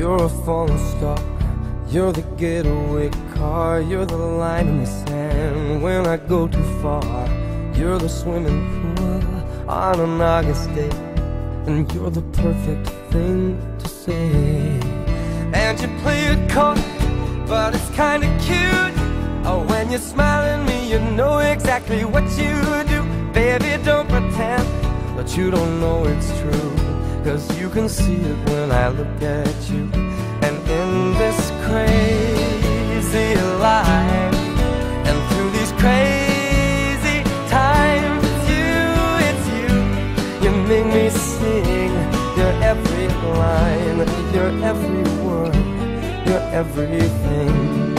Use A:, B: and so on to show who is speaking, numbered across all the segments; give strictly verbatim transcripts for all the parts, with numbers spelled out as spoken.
A: You're a falling star, you're the getaway car, you're the line in the sand when I go too far. You're the swimming pool on an August day, and you're the perfect thing to say. And you play it cold, but it's kinda cute. Oh, when you smile at me, you know exactly what you do. Baby, don't pretend that you don't know it's true, 'cause you can see it when I look at you. And in this crazy life, and through these crazy times, it's you, it's you. You make me sing your every line, your every word, your everything.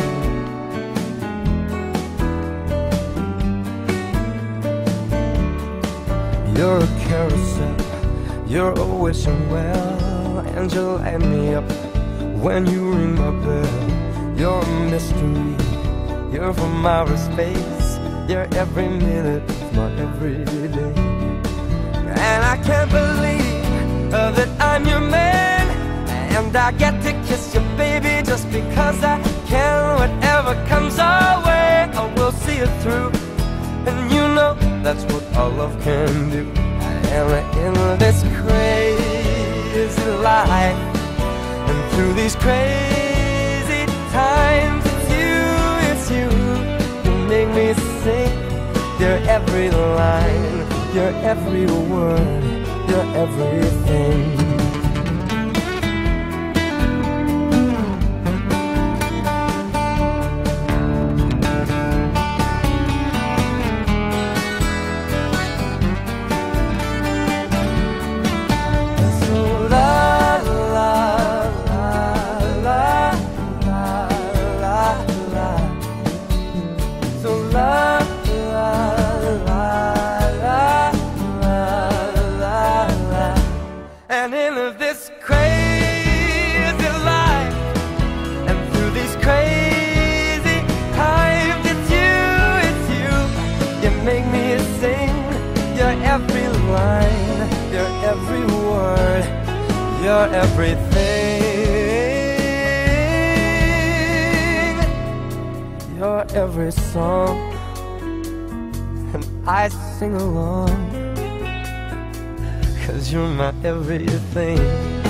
A: You're a carousel, you're always well, and you light me up when you ring my bell. You're a mystery, you're from outer space, you're every minute of my everyday. And I can't believe uh, that I'm your man, and I get to kiss you, baby, just because I can. Whatever comes our way, I will see it through, and you know that's what our love can do. And in this crazy life, and through these crazy times, it's you, it's you. You make me sing your every line, your every word, your everything. And in this crazy life, and through these crazy times, it's you, it's you. You make me sing your every line, your every word, your everything, your every song, and I sing along, 'cause you're my everything.